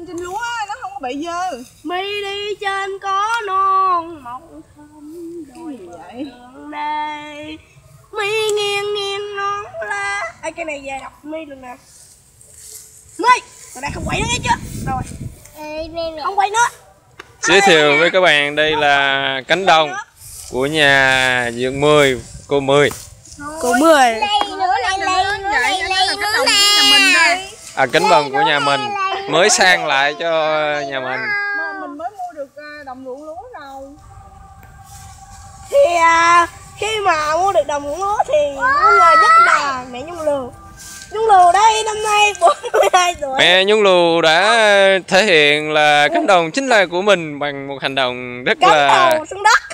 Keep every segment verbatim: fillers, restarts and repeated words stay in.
trên trên lúa nó không có bị dơ. Mi đi trên có non mộng thơm đôi vậy đây. Mi nghiêng nghiêng nón lá. Ê, cái này về đọc Mi luôn nè. Mi, tao đang không quậy nữa nghe chưa? Rồi. Không quậy nữa. Giới thiệu với các bạn đây là cánh đồng của nhà Dượng Mười, cô Mười. Cô Mười. À, cánh đồng của nhà mình mới sang lại cho nhà mình. Mà mình mới mua được đồng ruộng lúa đâu. Thì à, khi mà mua được đồng ruộng lúa thì mọi người rất là mẹ Nhung Lù. Nhung Lù đây năm nay bốn mươi hai tuổi. Mẹ Nhung Lù đã thể hiện là cánh đồng chính là của mình bằng một hành động rất cánh là đầu xuống đất.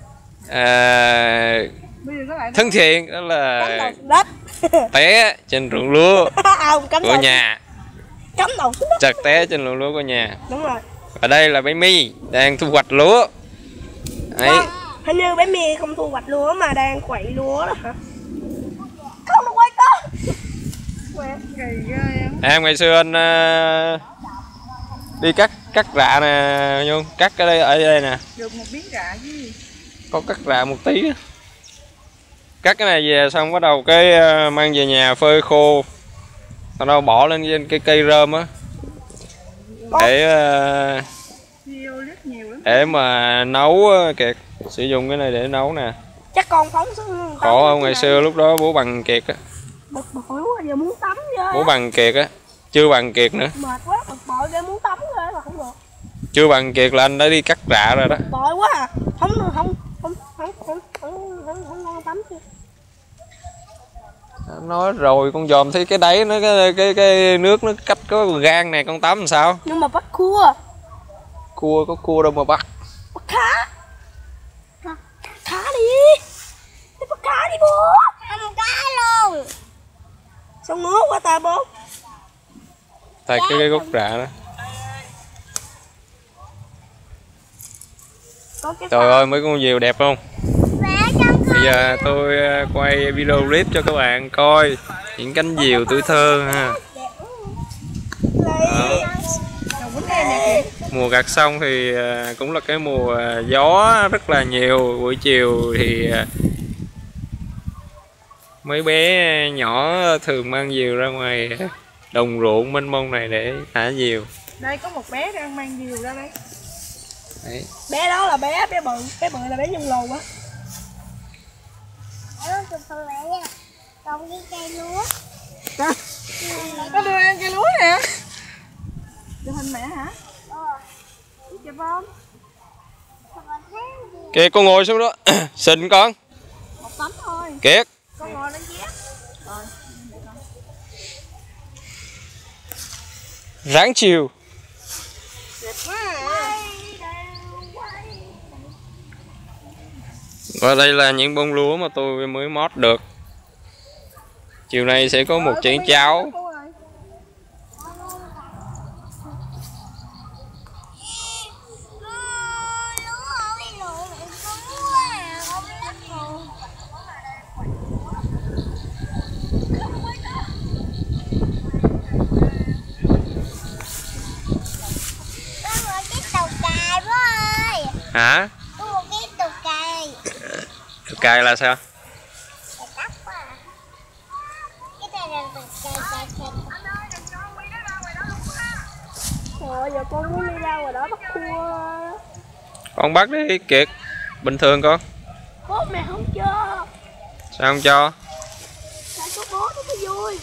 À, thân thiện, đó là đất. té trên ruộng lúa Ông, của nhà. Cắm đầu xuống đất. Chật té trên ruộng lúa của nhà. Đúng rồi. Ở đây là bé My đang thu hoạch lúa. Đấy. Không, hình như bé My không thu hoạch lúa mà đang quậy lúa đó hả? Không được quay con. Em ngày xưa anh uh, đi cắt cắt rạ nè Nhung, cắt cái đây ở đây nè. Được một miếng rạ chứ. Có cắt rạ một tí đó. Cắt cái này về xong bắt đầu cái uh, mang về nhà phơi khô. Sau đó bỏ lên trên cái cây rơm á. Để uh, để mà nấu Kiệt, sử dụng cái này để nấu nè. Chắc con phóng xuống. Khổ không, ngày xưa lúc đó bố bằng Kiệt á. Bực bội quá, giờ muốn tắm chứ. Bố bằng Kiệt á, chưa bằng Kiệt nữa. Mệt quá, bực bội ghê, muốn tắm rồi mà không được. Chưa bằng Kiệt là anh đã đi cắt rạ rồi đó. Bực bội quá à. Không không không không không không không không ngon tắm chưa. Nói rồi con dòm thấy cái đáy nó cái cái cái nước nó cách có gan này, con tắm làm sao? Nhưng mà bắt cua. Cua có cua đâu mà bắt. Bắt cá. Cá đi. Đi bắt cá đi bố. Không cá luôn. Sao ngứa quá ta bố. Tại cái cái gốc rạ đó. Trời ơi, mấy con diều đẹp không? Bây giờ tôi quay video clip cho các bạn coi những cánh diều tuổi thơ ha. Đó. Mùa gặt xong thì cũng là cái mùa gió rất là nhiều. Buổi chiều thì mấy bé nhỏ thường mang diều ra ngoài đồng ruộng mênh mông này để thả diều. Đây có một bé đang mang diều ra đây. Đấy. Bé đó là bé bé bự, bé bự là bé Nhung Lù á. Còn cái cây lúa. Nó đưa ăn cây lúa nè. Chụp hình mẹ hả? Chụp không? Kìa con ngồi xuống đó. Xịn con. Một tấm thôi. Kiệt. Con ngồi lên ghép. Rồi. Ráng chiều. Đẹp quá à. Và đây là những bông lúa mà tôi mới mót được. Chiều nay sẽ có một chén cháo. Hả? Có một cái tù cài. Tù cài là sao? Cái này là tù cài cài cài. Rồi giờ con muốn đi ra ngoài đó bắt cua. Con bắt đi Kiệt. Bình thường con. Bố mẹ không cho. Sao không cho? Tại có bố nó mới vui.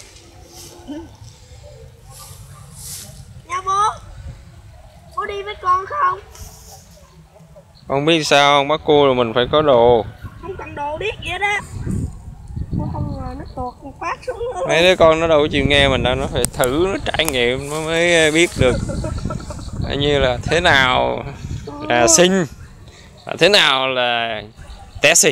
Nha bố. Bố đi với con không? Con biết sao không, bắt cua là mình phải có đồ. Không cần đồ điếc vậy đó. Bố không ngờ nó tuột một phát xuống nữa. Mấy đứa con nó đâu có chịu nghe mình đâu, nó phải thử, nó trải nghiệm nó mới biết được như là thế nào là sinh, và thế nào là té sinh.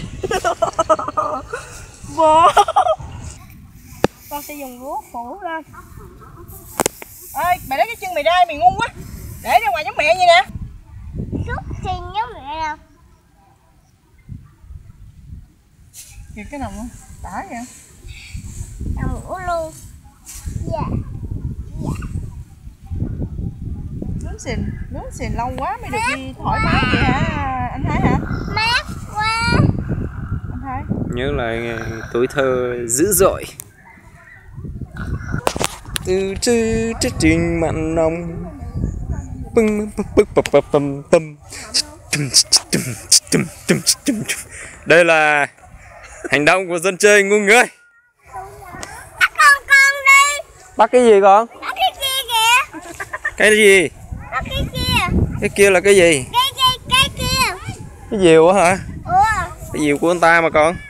Bố. Con sẽ dùng lúa phủ lên. Ê, mày lấy cái chân mày ra, mày ngu quá. Để ra ngoài giống mẹ vậy nè. Xúc xin giống mẹ nè. Kìa cái nồng luôn, tả vậy. Nồng ngủ luôn. Dạ. Dạ. nướng sình, nướng sình lâu quá mới được đi thoải mái vậy hả anh Thái hả? Mát quá. Anh Thái. Nhớ lại tuổi thơ dữ dội. Từ từ chất trình mặn nồng. Pưng pưng pưng pưng pưng pưng pưng. Đây là hành động của dân chơi ngu người. Bắt con con đi. Bắt cái gì con? Bắt cái kia kìa. Cái gì? Bắt cái kia. Cái kia là cái gì? Cái cái cái kia. Cái diều á hả? Ủa. Cái diều của anh ta mà con.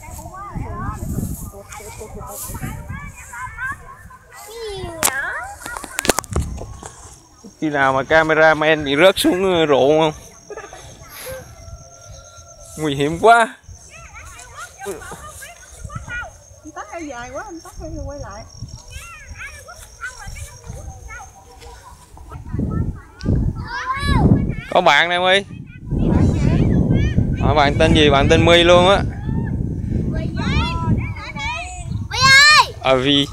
Cái gì nhỏ? Khi nào mà cameraman bị rớt xuống ruộng không? Nguy hiểm quá. Anh tắt hay dài quá, anh tắt hay quay lại. Có bạn nè My. Hỏi bạn tên gì? Bạn tên My luôn á. À Vi.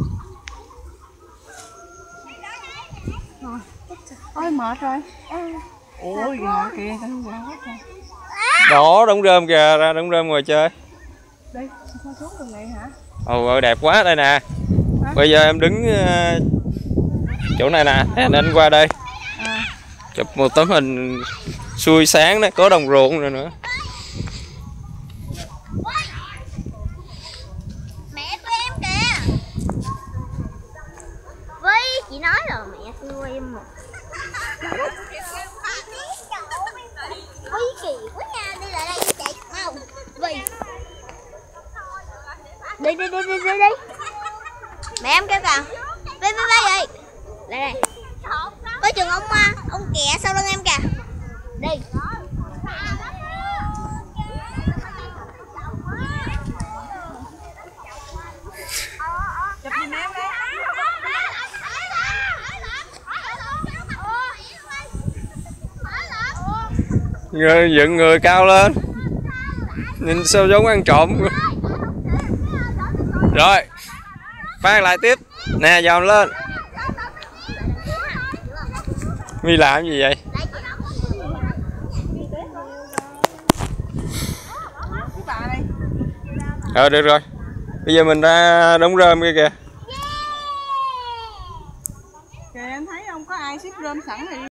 Ôi mệt rồi. Ôi gà kìa, con gà hết rồi. Đó, đống rơm kìa, ra đống rơm ngồi chơi. Đây, sao xuống tầng này hả? Ồ, đẹp quá đây nè. Bây giờ em đứng uh, chỗ này nè, anh anh qua đây. À. Chụp một tấm hình xuôi sáng đó, có đồng ruộng rồi nữa. Mẹ của em kìa. Với chị nói rồi mẹ của em một. Ui kỳ quá nha, đi lại đây chạy mau. Vì đi đi đi đi đi đi. Mẹ em kêu kìa. Đi đi đi đi. Lại đây. Có chừng ông ông kẹ sau lưng em kìa. Đi. Chụp giùm em đi. Người dựng người cao lên. Nhìn sao giống ăn trộm. Rồi. Phát lại tiếp. Nè dòm lên. My làm gì vậy? Ờ được rồi. Bây giờ mình ra đống rơm kia kìa. Kìa em thấy không có ai ship rơm sẵn thì